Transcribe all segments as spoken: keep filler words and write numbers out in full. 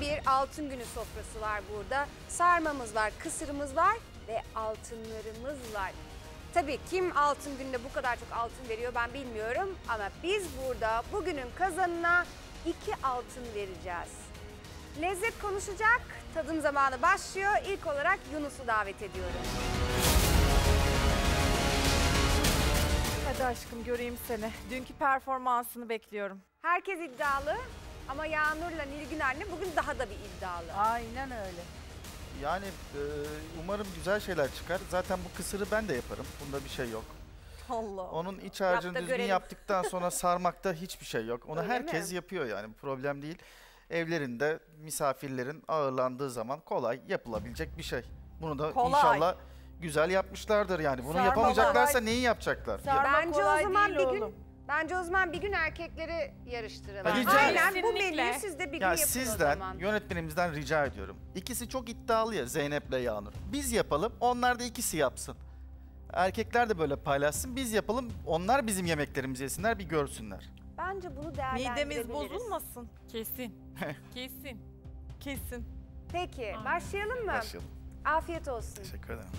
bir altın günü sofrası var burada. Sarmamız var, kısırımız var ve altınlarımız var. Tabii kim altın günde bu kadar çok altın veriyor ben bilmiyorum ama biz burada bugünün kazanına iki altın vereceğiz. Lezzet konuşacak, tadım zamanı başlıyor. İlk olarak Yunus'u davet ediyorum. Hadi aşkım göreyim seni. Dünkü performansını bekliyorum. Herkes iddialı ama Yağnur'la Nilgün anne bugün daha da bir iddialı. Aynen öyle. Yani e, umarım güzel şeyler çıkar. Zaten bu kısırı ben de yaparım. Bunda bir şey yok. Allah. Onun iç harcını Yap da düzgün görelim. yaptıktan sonra sarmakta hiçbir şey yok. Onu Öyle herkes mi? yapıyor yani. Bu problem değil. Evlerinde misafirlerin ağırlandığı zaman kolay yapılabilecek bir şey. Bunu da Kolay. inşallah güzel yapmışlardır yani. Bunu Sarma yapamayacaklarsa kolay. neyi yapacaklar? Sarma Bence o kolay zaman değil bir gün oğlum. bence o zaman bir gün erkekleri yarıştıralım. Hadi rica Aynen ederim. bu Kesinlikle. menüyü siz de bir gün Ya yapın o sizden, zaman. yönetmenimizden rica ediyorum. İkisi çok iddialı ya, Zeynep'le Yağnur. Biz yapalım, onlar da ikisi yapsın. Erkekler de böyle paylaşsın, biz yapalım, onlar bizim yemeklerimizi yesinler, bir görsünler. Bence bunu değerlendirebiliriz. Midemiz bozulmasın. Kesin. Kesin. Kesin. Peki başlayalım mı? Başlayalım. Afiyet olsun. Teşekkür ederim.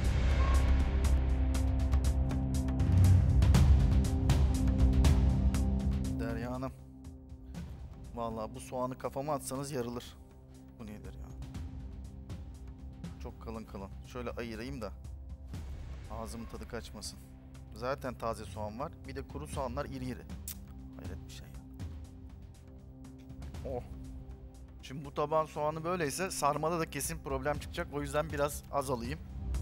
Derya Hanım. Vallahi bu soğanı kafama atsanız yarılır. Bu nedir ya? Çok kalın kalın. Şöyle ayırayım da ağzımın tadı kaçmasın. Zaten taze soğan var. Bir de kuru soğanlar iri iri. Cık, hayret bir şey ya. Oh. Şimdi bu tabağın soğanı böyleyse sarmada da kesin problem çıkacak. O yüzden biraz az alayım.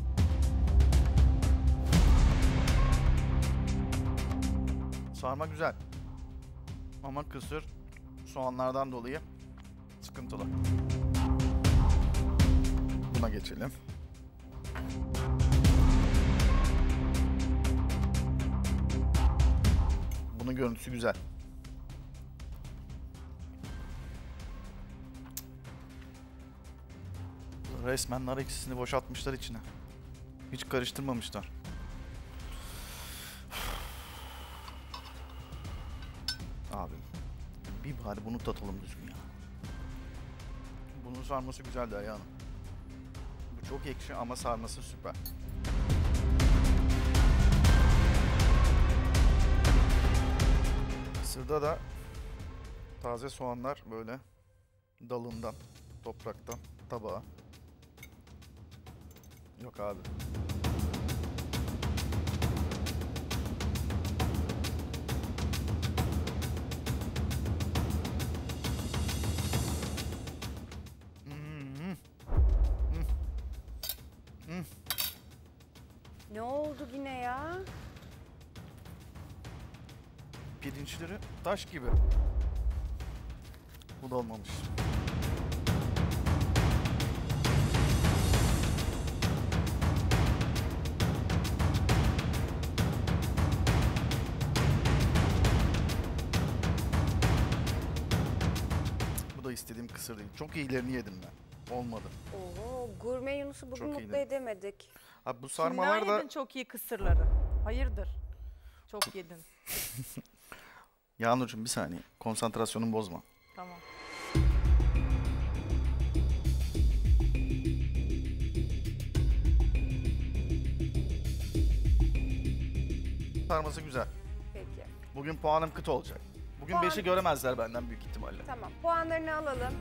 Sarma güzel. Ama kısır soğanlardan dolayı sıkıntılı. Buna geçelim. Bunun görüntüsü güzel. Resmen nar ekşisini boşaltmışlar içine. Hiç karıştırmamışlar. Abi bir bari bunu tatalım düzgün ya. Bunun sarması güzel Derya Hanım. Bu çok ekşi ama sarması süper. Kısırda da taze soğanlar böyle dalından, topraktan tabağa. Yok abi. Ne oldu yine ya? Pirinçleri taş gibi. Bu da olmamış. Bu da istediğim kısır değil. Çok iyilerini yedim ben. Olmadı. Oo, gurme Yunus'u bugün Çok mutlu iyiydi. edemedik. Abi bu Kimden sarmalar da... yedin çok iyi kısırları? Hayırdır? Çok yedin. Yağnurcuğum bir saniye. Konsantrasyonumu bozma. Tamam. Sarması güzel. Peki. Bugün puanım kıt olacak. Bugün Puan- beşi göremezler benden büyük ihtimalle. Tamam. Puanlarını alalım.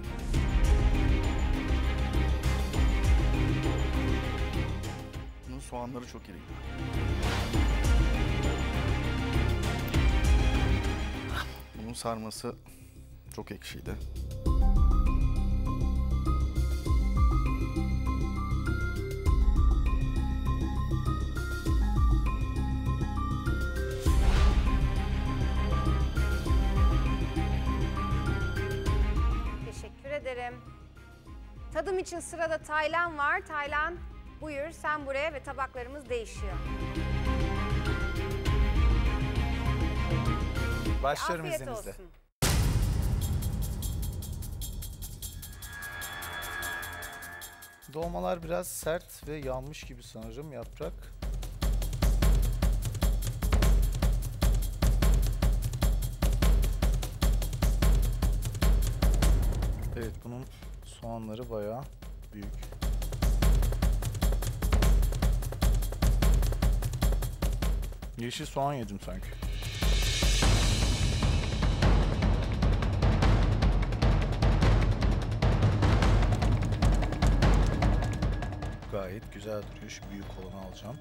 Bunun soğanları çok iri. Bunun sarması çok ekşiydi. Teşekkür ederim. Tadım için sırada Taylan var. Taylan buyur sen buraya ve tabaklarımız değişiyor. Başlıyorum Afiyet izninizle. olsun. Dolmalar biraz sert ve yanmış gibi sanırım yaprak. Evet, bunun soğanları bayağı büyük. Yeşil soğan yedim sanki. Gayet güzel duruyor. Şu büyük olanı alacağım.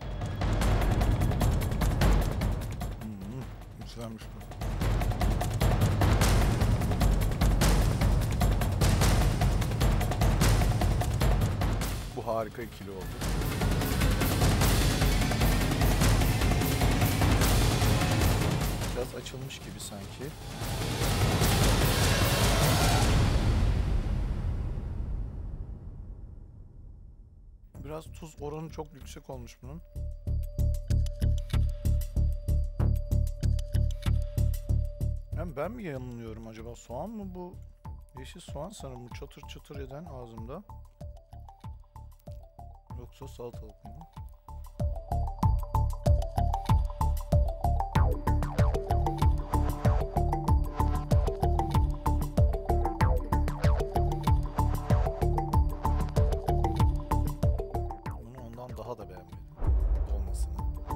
Hmm, güzelmiş bu. Bu harika ikili oldu. Biraz açılmış gibi sanki. Biraz tuz oranı çok yüksek olmuş bunun. Hem ben mi yanılıyorum acaba? Soğan mı bu? Yeşil soğan sanırım bu çatır çatır eden ağzımda. Yoksa salatalık mı? Bunu ondan daha da beğenmedim. Olmasını.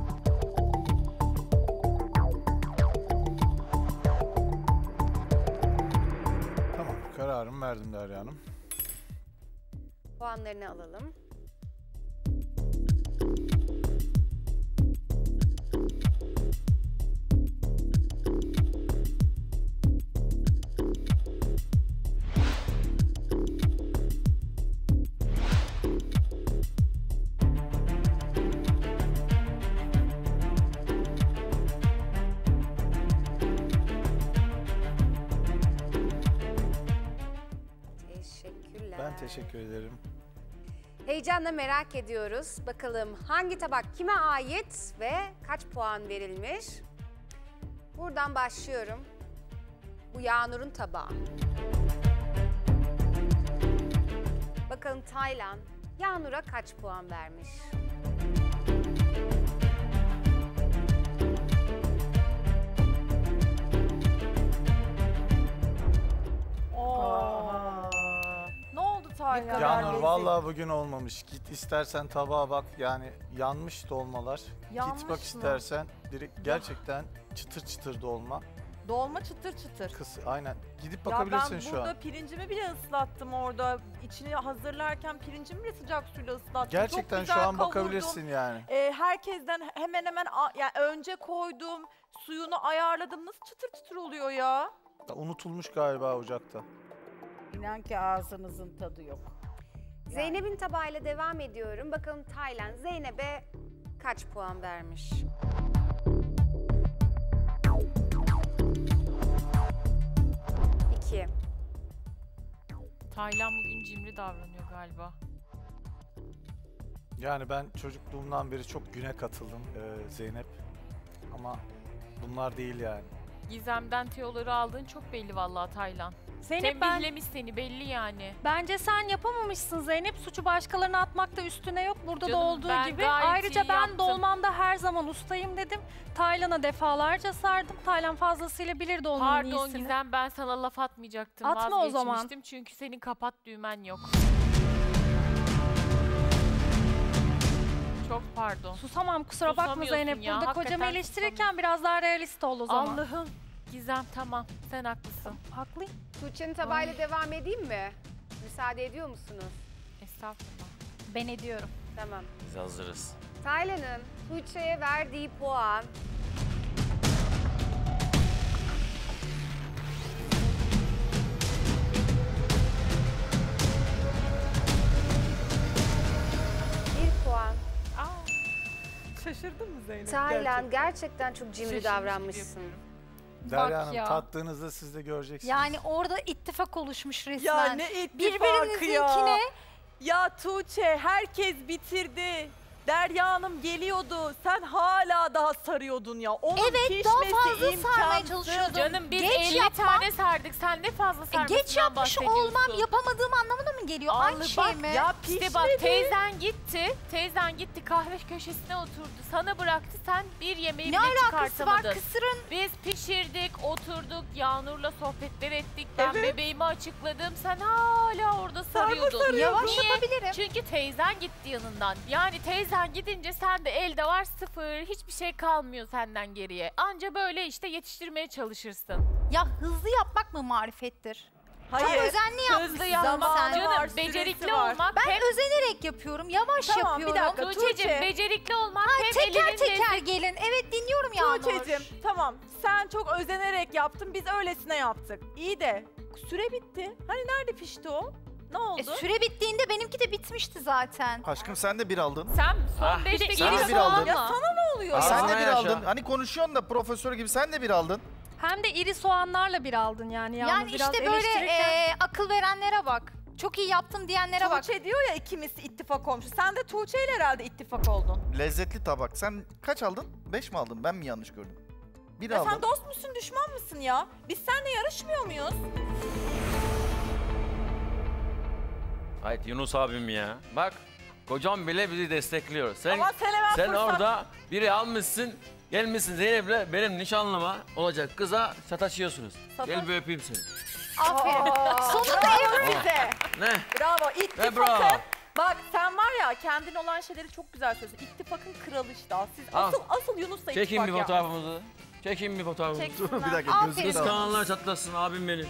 Tamam, kararımı verdim Derya Hanım. Puanlarını alalım. Teşekkürler. Ben teşekkür ederim. Heyecanla merak ediyoruz. Bakalım hangi tabak kime ait ve kaç puan verilmiş? Buradan başlıyorum. Bu Yağnur'un tabağı. Bakalım Taylan Yağnur'a kaç puan vermiş? Oo. Ne oldu Taylan? Yağnur vallahi bugün olmamış. Git istersen tabağa bak. Yani yanmış dolmalar. Yanmış Git bak mı? istersen. Direkt gerçekten çıtır çıtır dolma. Dolma çıtır çıtır. Kız aynen. Gidip Ya bakabilirsin ben şu burada an. pirincimi bile ıslattım orada. İçini hazırlarken pirincimi bile sıcak suyla ıslattım. Gerçekten Çok şu güzel an kavurdum. bakabilirsin yani. Ee, herkesten hemen hemen a- yani önce koydum. Suyunu ayarladım. Nasıl çıtır çıtır oluyor ya? Unutulmuş galiba ocakta. İnan ki ağzınızın tadı yok. Zeynep'in tabağıyla devam ediyorum. Bakalım Taylan Zeynep'e kaç puan vermiş? İki. Taylan bugün cimri davranıyor galiba. Yani ben çocukluğumdan beri çok güne katıldım e, Zeynep. Ama bunlar değil yani. Gizem'den tiyoları aldığın çok belli vallahi Taylan. Zeynep ben, Tembihlemiş seni belli yani. bence sen yapamamışsın Zeynep. Suçu başkalarına atmakta üstüne yok. Burada da Canım, olduğu ben gibi. gayet Ayrıca iyi ben yaptım. dolmamda her zaman ustayım dedim. Taylan'a defalarca sardım. Taylan fazlasıyla bilirdi onun Pardon iyisini. Gizem, ben sana laf atmayacaktım. Atma o zaman. Vazgeçmiştim çünkü senin kapat düğmen yok. Çok pardon. Susamam, kusura bakma Susamıyorsun Zeynep. ya, Burada kocamı hakikaten eleştirirken biraz daha realist ol o zaman. Allah'ım. Gizem tamam, sen haklısın. Haklıyım. Tuğçe'nin tabağıyla devam edeyim mi? Müsaade ediyor musunuz? Estağfurullah. Ben ediyorum. Tamam. Biz hazırız. Taylan'ın Tuğçe'ye verdiği puan bir puan. Aa, şaşırdın mı Zeynep? Taylan gerçekten çok cimri Şaşırmış davranmışsın. Derya Hanım ya. tattığınızda siz de göreceksiniz. Yani orada ittifak oluşmuş resmen. Ya ne ittifakı Birbirinizinkine ya. Ya Tuğçe herkes bitirdi. Derya Hanım geliyordu. Sen hala daha sarıyordun ya. Onun Evet, daha pişmesi fazla sarmaya imkansız. çalışıyordum. Canım biz Geç elli yapmam. tane sardık. Sen ne fazla E, sarmasından geç yapmış bahsediyorsun? olmam yapamadığım anlamına mı geliyor? Allah Aynı şey bak mi? Ya İşte bak pişmedi. teyzen gitti. Teyzen gitti kahve köşesine oturdu. Sana bıraktı. Sen bir yemeği Ne bile alakası var? çıkartamadın. Kısırın Biz pişirdik, oturduk, Yağnur'la sohbetler ettik. Ben Evet. bebeğimi açıkladım. Sen hala orada sarıyordun. yavaş Niye? yapabilirim. Çünkü teyzen gitti yanından. Yani teyzen gidince sen de elde var sıfır. Hiçbir şey kalmıyor senden geriye. Anca böyle işte yetiştirmeye çalışırsın. Ya hızlı yapmak mı marifettir? Hayır. Çok özenli Hızlı yapmışsın yapmak sen. canım. var, becerikli süresi var. olmak Ben hem... özenerek yapıyorum. Yavaş Tamam, bir yapıyorum. dakika. Tuğçe'cim Tuğçe. becerikli olmak Ay, hem teker elinin teker lezzeti- gelin. Evet dinliyorum Yağmur. Tuğçe'cim tamam sen çok özenerek yaptın biz öylesine yaptık. İyi de süre bitti. Hani nerede pişti o? Ne oldu? E, süre bittiğinde benimki de bitmişti zaten. Aşkım sen de bir aldın. Sen son Ah, beşte bir de sen iri de bir soğan aldın. mı? Ya sana ne oluyor Aa, ya? sen de Ağzına bir yaşa. aldın. Hani konuşuyorsun da profesör gibi sen de bir aldın. Hem de iri soğanlarla bir aldın yani. Yağmur Yani biraz işte böyle eleştirirken- e, akıl verenlere bak. Çok iyi yaptın diyenlere bak. Tuğçe diyor ya ikimiz ittifak olmuş. Sen de Tuğçe ile herhalde ittifak oldun. Lezzetli tabak. Sen kaç aldın? Beş mi aldın? Ben mi yanlış gördüm? Bir Ya aldın. sen dost musun düşman mısın ya? Biz seninle yarışmıyor muyuz? Hayır Yunus abim ya. Bak kocam bile bizi destekliyor. Sen Ama sen hemen sen fırsat- orada biri almışsın. Gelmişsin Zeynep'le benim nişanlıma olacak kıza sataşıyorsunuz. Sataş- Gel bir öpeyim seni. Aferin. Aa, Sonunda bravo size. Ne? Bravo. Ne İttifakın. bravo. Bak sen var ya kendin olan şeyleri çok güzel söylüyorsun. İttifakın kralı işte. Siz Al. asıl asıl Yunus'la ittifak Çekin bir yapmış. fotoğrafımızı. Çekin bir fotoğrafımızı. Dur bir dakika Aferin. gözünü Kız de al. kanallar çatlasın abim benim.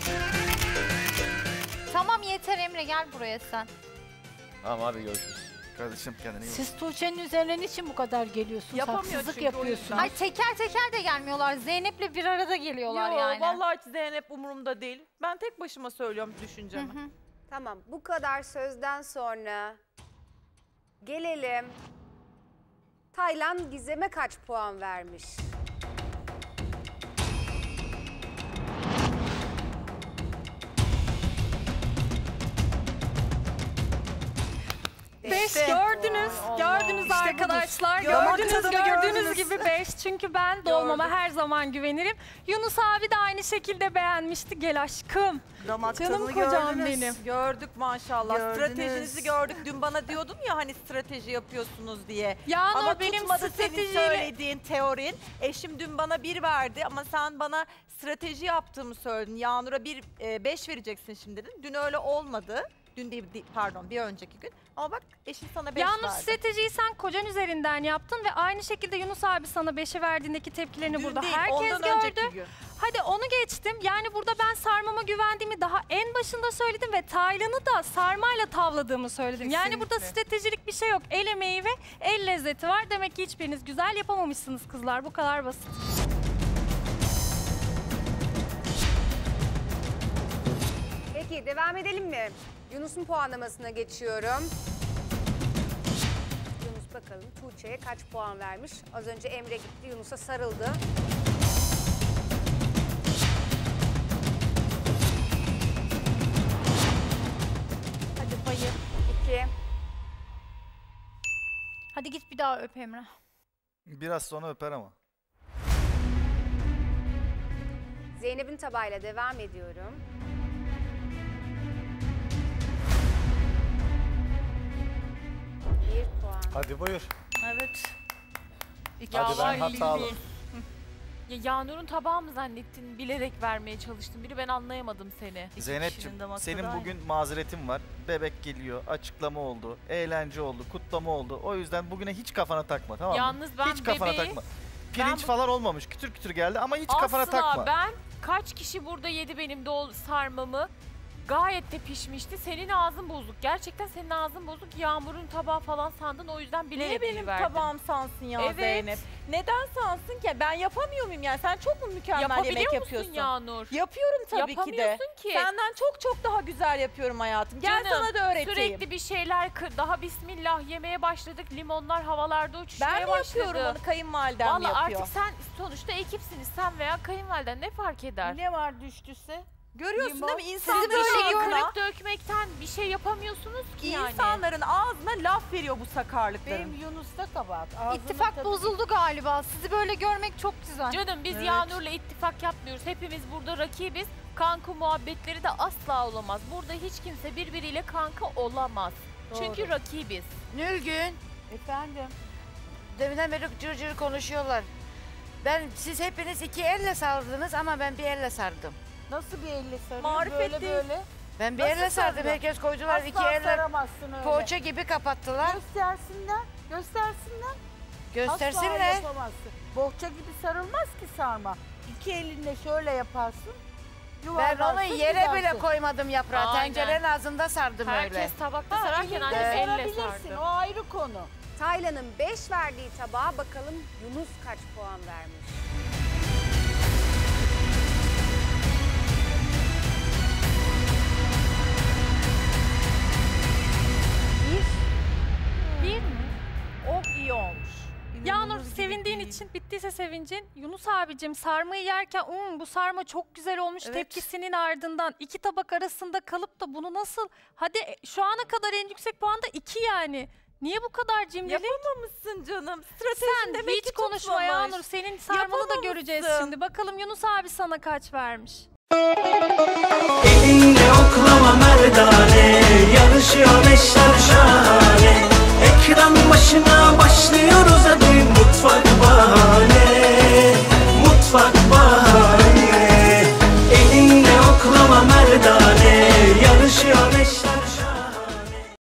Tamam yeter Emre gel buraya sen. Tamam abi görüşürüz. Kardeşim kendine iyi bak. Siz Tuğçe'nin üzerine niçin bu kadar geliyorsunuz? Yapamıyor Haksızlık çünkü o yapıyorsunuz. yüzden. Ay teker teker de gelmiyorlar. Zeynep'le bir arada geliyorlar Yo, yani. vallahi hiç Zeynep umurumda değil. Ben tek başıma söylüyorum Hı düşüncemi. hı. Tamam, bu kadar sözden sonra gelelim. Taylan Gizem'e kaç puan vermiş? Beş İşte. gördünüz, Allah. gördünüz İşte arkadaşlar. budur. Gördünüz, Damak tadını gördüğünüz gördünüz. gibi beş. Çünkü ben dolmama Gördük. her zaman güvenirim. Yunus abi de aynı şekilde beğenmişti. Gel aşkım. Damak Canım tadını kocam gördünüz. benim. Gördük maşallah. Gördünüz. Stratejinizi gördük. Dün bana diyordun ya hani strateji yapıyorsunuz diye. Yağmur Ama benim tutmadı senin stratejiyle... söylediğin teorin. Eşim dün bana bir verdi ama sen bana strateji yaptığımı söyledin. Yağnur'a bir e, beş vereceksin şimdi dedin. Dün öyle olmadı. Dün değil, değil, pardon bir önceki gün. Ama bak eşin sana beş Yağmur verdi. stratejiyi sen kocan üzerinden yaptın ve aynı şekilde Yunus abi sana beşi verdiğindeki tepkilerini Dün burada değil, herkes ondan gördü. önceki gün. Hadi onu geçtim. Yani burada ben sarmama güvendiğimi daha en başında söyledim ve Taylan'ı da sarmayla tavladığımı söyledim. Yani burada Kesinlikle. stratejilik bir şey yok. El emeği ve el lezzeti var. Demek ki hiçbiriniz güzel yapamamışsınız kızlar. Bu kadar basit. Peki devam edelim mi? Yunus'un puanlamasına geçiyorum. Yunus bakalım Tuğçe'ye kaç puan vermiş? Az önce Emre gitti, Yunus'a sarıldı. Hadi bayım. İki. Hadi git bir daha öp Emre. Biraz sonra öper ama. Zeynep'in tabağıyla devam ediyorum. Bir puan. Hadi buyur. Evet. Ya Hadi ben ay, hatalı. Ya Yağnur'un tabağı mı zannettin? Bilerek vermeye çalıştın. Biri ben anlayamadım seni. Zeynep'ciğim damak tadı senin aynı. bugün mazeretin var. Bebek geliyor, açıklama oldu, eğlence oldu, kutlama oldu. O yüzden bugüne hiç kafana takma tamam mı? Yalnız ben hiç kafana bebeği... takma. Pirinç bu- falan olmamış, kütür kütür geldi ama hiç kafana Asla takma. ben kaç kişi burada yedi benim dol sarmamı. Gayet de pişmişti. Senin ağzın bozuk. Gerçekten senin ağzın bozuk. Yağmur'un tabağı falan sandın. O yüzden Niye bilerek benim verdim. tabağım sansın ya Evet. Zeynep? Neden sansın ki? Ben yapamıyor muyum yani? Sen çok mu mükemmel Yapabiliyor yemek musun yapıyorsun? Yağnur? Yapıyorum tabii ki de. Yapamıyorsun ki. Senden çok çok daha güzel yapıyorum hayatım. Gel Canım, sana da öğreteyim. Sürekli bir şeyler kır. Daha bismillah yemeye başladık. Limonlar havalarda uçuşmaya ben mi başladı. yapıyorum onu kayınvalidem mi Vallahi yapıyor? artık sen sonuçta ekipsiniz. Sen veya kayınvaliden ne fark eder? Ne var düştüse? Görüyorsun değil mi? Sizi İnsanların böyle ağzına, kırıp dökmekten bir şey yapamıyorsunuz ki yani. insanların ağzına laf veriyor bu sakarlıkların. Benim Yunus'ta kabahat. Ağzının İttifak tadı- bozuldu galiba. Sizi böyle görmek çok güzel. Canım biz Evet. Yağnur'la ittifak yapmıyoruz. Hepimiz burada rakibiz. Kanka muhabbetleri de asla olamaz. Burada hiç kimse birbiriyle kanka olamaz. Çünkü rakibiz. Nülgün, Efendim. deminden beri cır cır konuşuyorlar. Ben, siz hepiniz iki elle sardınız ama ben bir elle sardım. Nasıl bir elle sarıyor? Marifet böyle değil. böyle. Ben bir Nasıl elle sardım, sardın? herkes koydular Asla iki elle saramazsın öyle. poğaça gibi kapattılar. Göstersinler. Göstersinler. Asla Göstersinler. yapamazsın. Bohça gibi sarılmaz ki sarma. İki elinle şöyle yaparsın. Ben yuvarlarsın, onu yere gidersin. bile koymadım yaprağı. Aynen. Tencerenin ağzında sardım öyle. Herkes tabakta Ha, sararken elinde annem elle sarabilirsin. sardı. O ayrı konu. Taylan'ın beş verdiği tabağa bakalım Yunus kaç puan vermiş? Bir mi? O iyi olmuş. Yağnur İnanılır gibi sevindiğin değil. için bittiyse sevincin. Yunus abicim sarmayı yerken um, bu sarma çok güzel olmuş Evet. tepkisinin ardından iki tabak arasında kalıp da bunu nasıl? Hadi e, şu ana kadar en yüksek puan da iki yani. Niye bu kadar cimrilik? Yapamamışsın canım. Stratejin Sen demek hiç ki konuşma tutmamış. Yağnur. Senin sarmanı da göreceğiz Yapamamışsın. şimdi. Bakalım Yunus abi sana kaç vermiş? Elinde oklama merdane, yarışıyor eşler şahane.